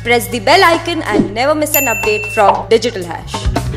Press the bell icon and never miss an update from Digital Hash.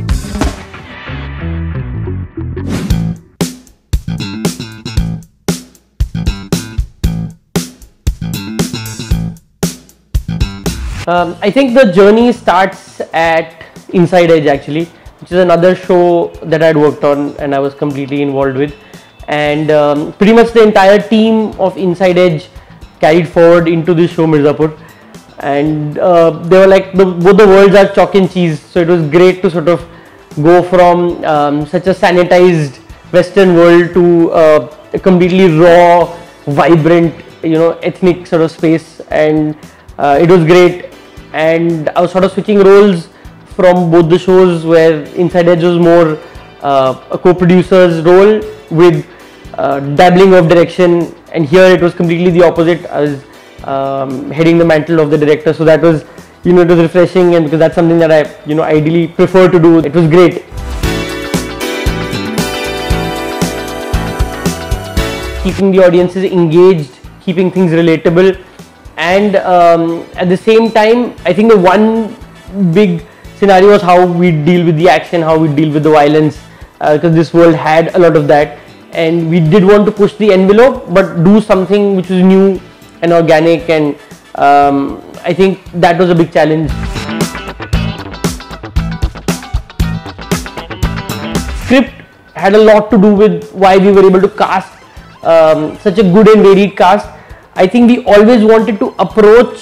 I think the journey starts at Inside Edge actually, which is another show that I had worked on and I was completely involved with, and pretty much the entire team of Inside Edge carried forward into this show Mirzapur, and they were like both the worlds are chalk and cheese, so it was great to sort of go from such a sanitized Western world to a completely raw, vibrant, ethnic sort of space, and it was great. And I was sort of switching roles from both the shows, where Inside Edge was more a co-producer's role with dabbling of direction, and here it was completely the opposite. I was heading the mantle of the director, so that was, it was refreshing, and because that's something that I, ideally prefer to do. It was great. Keeping the audiences engaged, keeping things relatable, and at the same time, I think the one big scenario was how we deal with the action, how we deal with the violence, because this world had a lot of that, and we did want to push the envelope but do something which was new and organic, and I think that was a big challenge. Script had a lot to do with why we were able to cast such a good and varied cast. I think we always wanted to approach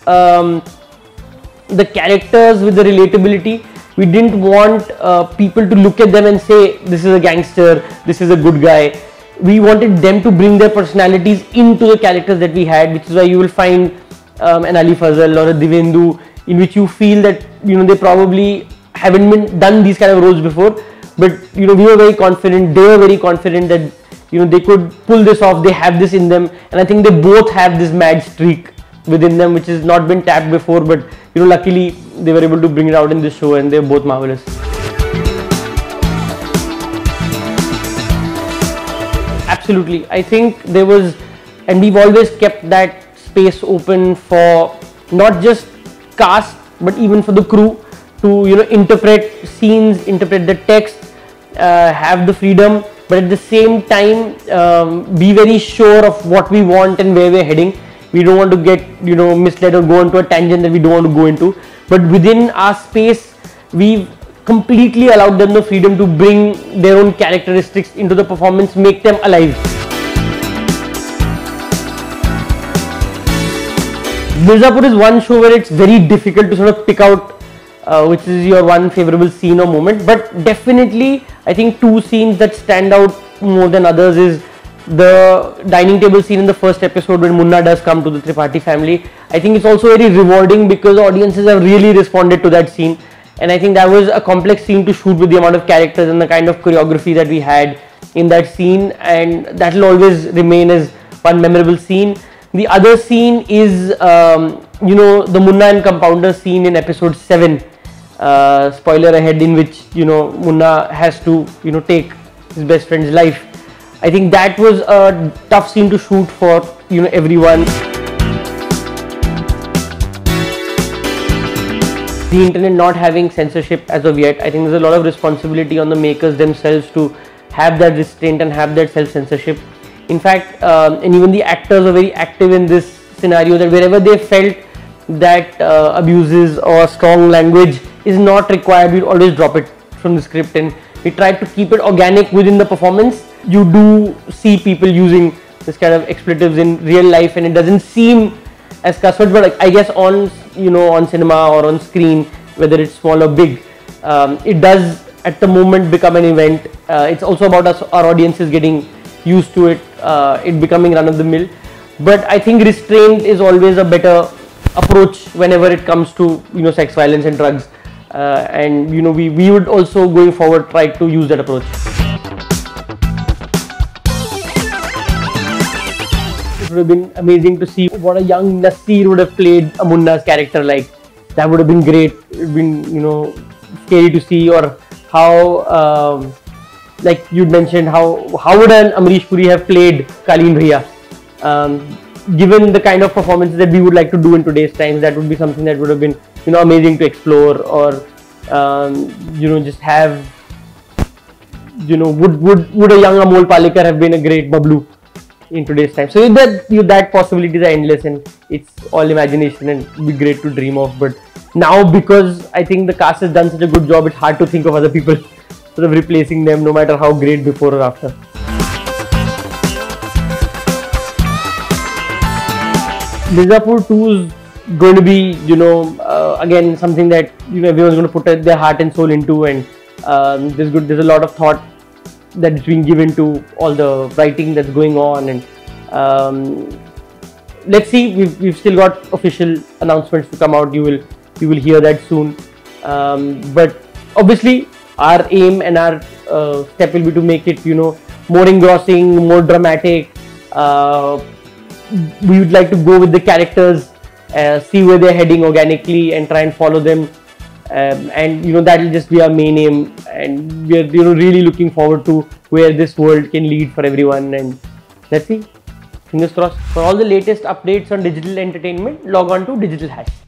the characters with the relatability. We didn't want people to look at them and say, this is a gangster, this is a good guy. We wanted them to bring their personalities into the characters that we had, which is why you will find an Ali Fazal or a Divendu, in which you feel that they probably haven't done these kind of roles before, but we were very confident, they were very confident that they could pull this off, they have this in them, and I think they both have this mad streak within them which has not been tapped before, but luckily they were able to bring it out in this show, and they're both marvelous. Absolutely, I think there was, and we've always kept that space open for not just cast but even for the crew to interpret scenes, interpret the text, have the freedom, but at the same time be very sure of what we want and where we're heading. We don't want to get misled or go into a tangent that we don't want to go into, but within our space we've completely allowed them the freedom to bring their own characteristics into the performance, make them alive. Mirzapur is one show where it's very difficult to sort of pick out which is your one favorable scene or moment, but definitely I think two scenes that stand out more than others is the dining table scene in the first episode when Munna does come to the Tripathi family. I think it's also very rewarding because audiences have really responded to that scene, and I think that was a complex scene to shoot with the amount of characters and the kind of choreography that we had in that scene, and that will always remain as one memorable scene. The other scene is the Munna and Compounder scene in episode 7. Spoiler ahead, in which Munna has to take his best friend's life. I think that was a tough scene to shoot for everyone. The internet not having censorship as of yet, I think there's a lot of responsibility on the makers themselves to have that restraint and have that self-censorship. In fact, and even the actors are very active in this scenario, that wherever they felt that abuses or strong language is not required, we always drop it from the script, and we try to keep it organic within the performance. You do see people using this kind of expletives in real life, and it doesn't seem as cuss words, but I guess on on cinema or on screen, whether it's small or big, it does at the moment become an event. It's also about our audiences getting used to it, it becoming run of the mill. But I think restraint is always a better approach whenever it comes to sex, violence and drugs, and we would also going forward try to use that approach. It would have been amazing to see what a young Nasir would have played a Munna's character like. That would have been great. It would have been scary to see, or how like you'd mentioned, how would an Amrish Puri have played Kaleen Bhaiya? given the kind of performances that we would like to do in today's times, that would be something that would have been, amazing to explore, or just have, would a young Amol Palekar have been a great Bablu in today's time? So that possibilities are endless, and it's all imagination, and it'd be great to dream of. But now, because I think the cast has done such a good job, it's hard to think of other people sort of replacing them, no matter how great before or after. Mirzapur 2 is going to be, again, something that everyone's going to put their heart and soul into, and there's a lot of thought that's being given to all the writing that's going on, and let's see. We've still got official announcements to come out. You will hear that soon. But obviously, our aim and our step will be to make it more engrossing, more dramatic. We would like to go with the characters, see where they're heading organically, and try and follow them. And that will just be our main aim, and we are really looking forward to where this world can lead for everyone. And let's see, fingers crossed. For all the latest updates on digital entertainment, log on to Digital Hash.